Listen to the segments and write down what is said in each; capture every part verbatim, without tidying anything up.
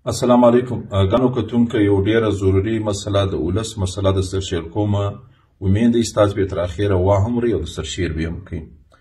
السلام علیکم. ګڼو کتونکو یو ډیره ضروري مسله د ولس مسله د سرشیر کومه امید دی ستاسو به تر اخره وهم ری او د سرشیر به هم کوي.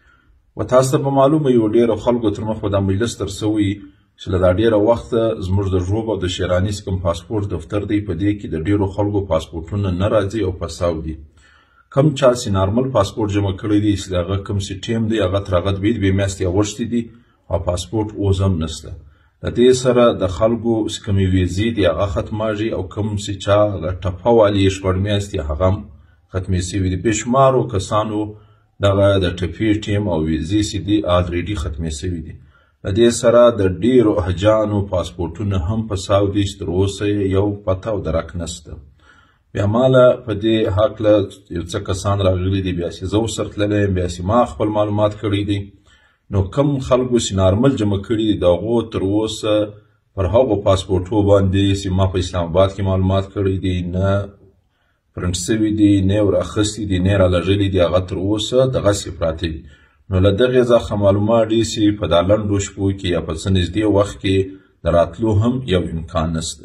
و تاسو ته معلومه یو ډیره خلکو تر مخ د مجلس تر سوی چې له ډیره وخت زموږ د ژوب او د شیرانی سکم پاسپورت دفتر دی په دې کې د ډیرو خلکو پاسپورتونه نه راځي او پساو دي. کم چا سي نارمل پاسپورت جمع کړی دی چې هغه کم سي ټیم دی هغه تر هغه به به میاشتې اوښتي دي او پاسپورت اوس هم نشته. د دې سره د خلکو سکمې ویزې دي هغه ختمېږي او کوم چې چا ټپه والي شپږ میاشتې هغه هم ختمې سوي دي. بېشمارو کسانو دغه د ټپې ټیم او ویزې چې دي الریډي ختمې سوي دي. د دې سره د ډېرو حجانو پاسپورټونه هم په ساو دي چې تر اوسه یو پته او درک نشته. بیا ماله په دې هکله یو څه کسان راغلي دي، بیا چې زه ورسره تللی یم، بیا چې ما خپل معلومات کړي دي. نو کم خلکو چې نارمل جمع کړي دي د هغو تر اوسه پر هغو پاسپورټو باندې چې ما په اسلام آباد کې معلومات کړي دي نه پرنټ سوي دي، نه یې ورأخیستي دي، نه یې رالېږلي دي، هغه تر اوسه دغسې پراته دي. نو له دغې څخه معلومات دي چې په دا لنډو شپو کې یا په څه نږدې وخت کې د راتلو هم یو امکان نشته.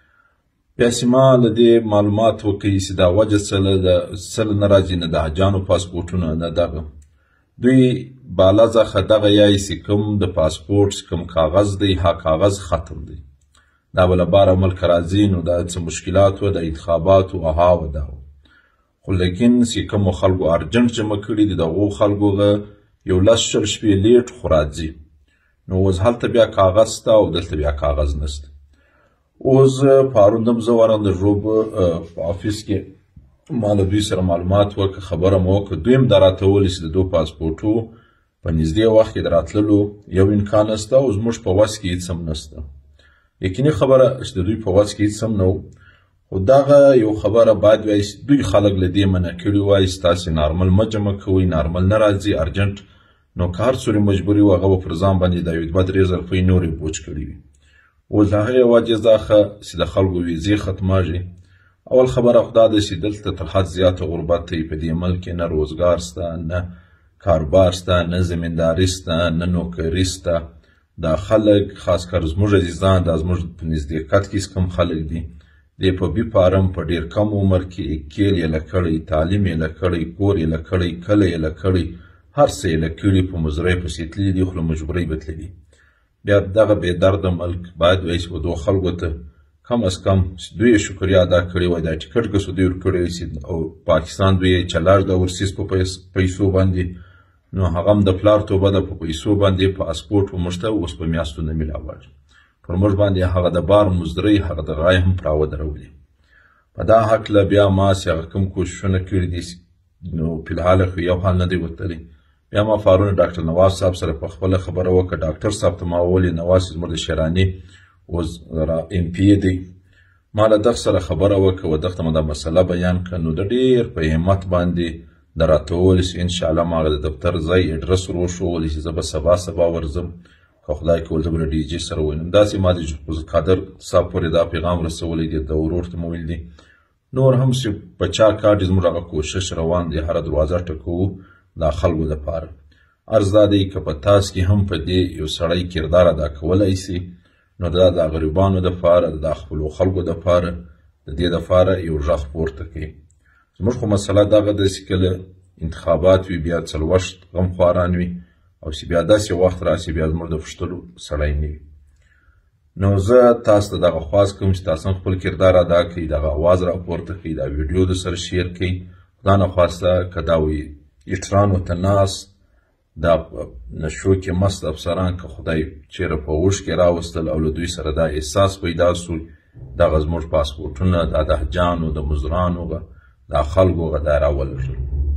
بیا چې ما له دې معلومات وکړي چې دا وجه څه نه راځي، نه د حجانو پاسپورټونه نه دغه دوی بالا څخه دغه یایي چې کوم د پاسپورټ کوم کاغذ دی هغه کاغذ ختم دی، دا به له باره ملکه راځي. نو دا څه مشکلات وه د انتخاباتو اها و دا و. خو لیکن چې کومو خلکو ارجنټ جمع کړي دي د هغو خلکو یو لس شل شپې لیټ خو راځي. نو اوس هلته بیا کاغذ شته او دلته بیا کاغذ نشته. اوس پرون هم زه ورغلم د ژوب په افیس کې، ما له دوی سره معلومات وکړه، خبره مو وکړه. دوی هم دا راته وویل چې د دو پاسپورټو په نږدې وخت کې د راتللو یو امکان نشته او زموږ په وس کې هېڅ هم نشته. یقیني خبره چې د دوی په وس کې هېڅ هم نه و. خو دغه یو خبره باید وایي دوی خلک له دې منع کړي وایي چې تاسې نارمل مه جمع کوئ، نارمل نه راځي ارجنټ. نو که هر څومره مجبوري وو هغه به پر ځان باندې دا یو دوه درې زره روپۍ نورې بوج کړي وي. اوس د هغې وجې څخه چې د خلکو ویزې ختمېږي. اول خبره خو دا ده چې دلته تر حد زیاته غربت دی. په دې ملک کې نه روزګار شته، نه کاروبار شته، نه زمینداري شته، نه نوکري شته. دا خلک خاص کر زموږ عزیزان دا زموږ په نزدېکت کې کوم خلک دي دی په بي فارم په ډېر کم عمر کې کیل یې له کړی، تعلیم یې له کړی، کور یې له کړی، کلی یې له کړی، هر څه یې له کړي، په مزرۍ پسې تللي دي خو له مجبورۍ به تللي. بیا دغه بې درده ملک باید وایي چې دغو خلکو ته کم از کم دوی شکریا ادا کړې وای، دا ټیکټ که څه دوی ورکړی وای او پاکستان دوی یې چلاړ د اورسیز په پیسو باندې، نو هغه هم د پلار توبه ده په پیسو باندې پاسپورټ و موږ ته اوس په میاشتو نه میلاوږي. پر موږ باندې هغه د بار مزدرۍ هغه د غای هم پراوه درولي. په دا هکله بیا ما چې هغه کوم کوششونه کړي دي نو فلحال خو یو حال نه دی ورتلی. بیا ما فارون ډاکټر نواز صاحب سره په خپله خبره وکړه. ډاکټر صاحب ته ما وویل نواز چې زموږ د شیراني اوس ایم پی دی، ما له دغه سره خبره وکړه و دغه ته مو دا مسله بیان کړه. نو د ډېر په همت باندې د راته وویل چې انشاءالله ما هغه د دفتر ځای اډرس ور وښودلی چې زه به سبا سبا ورځم، که خدای کول زه به له ډي جي سره ووینم. داسې ما د قادر صاحب پورې دا پیغام رسولی دی، د ورور ته مو ویل دي. نور هم چې په چا کار دي زموږ هغه کوشش روان دی، هره دروازه ټکوو دا خلکو دپاره. عرض دا دی که په تاسو کې هم په دې یو سړی کردار ادا کولی سي نو دا د غریبانو دپاره د خپلو خلکو دپاره د دې دپاره یو غږ پورته کوي. زموږ خو مسله دغه ده چې کله انتخابات وي بیا څلوېښت غمخواران وي او چې بیا داسې وخت راسي بیا زموږ د پوښتلو سړی نه وي. نو زه تاسو ته دغه خواست کوم چې تاسو هم خپل کردار ادا کړئ، دغه اواز راپورته کړئ، دا ویډیو د سره شیر کړئ. خدا نخواسته که دا وي ایټرانو ته ناست دا نشو کې مست افسران که خدای چیرې په اوښ کې راوستل او له دوی سره دا احساس پیدا سو دغه زموږ پاسپورټونه دا د حجانو د مزدورانو دا خلکو دا راولږل.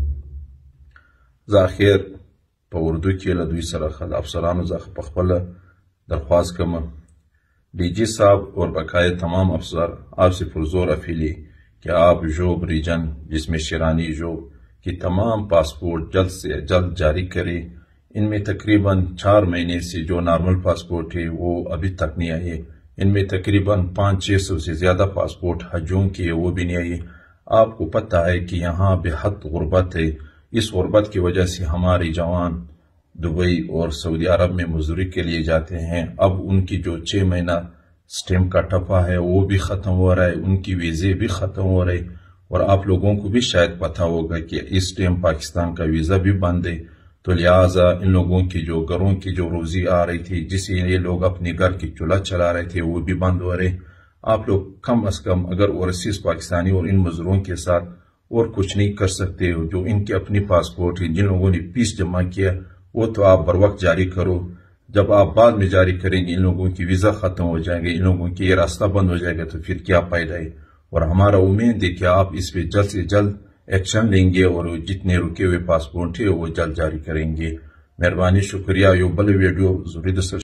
زه اخر په اردو کې له دوی سره د افسرانو څخه په خپله درخواست کوم D G साहब और बकाए तमाम अफसर आपसे पुरजोर अपीली कि आप जोब रीजन जिसमें शिरानी जोब कि तमाम पासपोर्ट जल्द से जल्द जारी करें। इनमें तकरीबन चार महीने से जो नॉर्मल पासपोर्ट है वो अभी तक नहीं आए। इनमें तकरीबन पाँच छः सौ से ज़्यादा पासपोर्ट हजों के वो भी नहीं आए। आपको पता है कि यहाँ बेहद गुर्बत है। इस गुर्बत की वजह से हमारे जवान दुबई और सऊदी अरब में मजदूरी के लिए जाते हैं। अब उनकी जो छः महीना स्टैम्प का टप्पा है वो भी खत्म हो रहा है, उनकी वीजे भी खत्म हो रहे। और आप लोगों को भी शायद पता होगा कि इस टाइम पाकिस्तान का वीजा भी बंद है, तो लिहाजा इन लोगों की जो घरों की जो रोजी आ रही थी, जिससे ये लोग अपने घर की चूल्हा चला रहे थे, वो भी बंद हो रहे। आप लोग कम अज कम अगर ओवरसीज पाकिस्तानी और इन मजदूरों के साथ और कुछ नहीं कर सकते हो, जो इनके अपनी पासपोर्ट है, जिन लोगों ने फीस जमा किया, वो तो आप बर वक्त जारी करो। जब आप बाद में जारी करेंगे, इन लोगों की वीजा खत्म हो जाएंगे, इन लोगों की ये रास्ता बंद हो जाएगा, तो फिर क्या फायदा है। और हमारा उम्मीद है कि आप इस पे जल्द से जल्द एक्शन लेंगे और जितने रुके हुए पासपोर्ट है वो जल्द जारी करेंगे। मेहरबानी, शुक्रिया। यो बल वीडियो जरूरी